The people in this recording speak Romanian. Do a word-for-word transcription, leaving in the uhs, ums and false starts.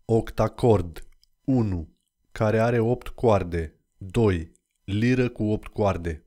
Octacord unu, care are opt coarde. doi. Liră cu opt coarde.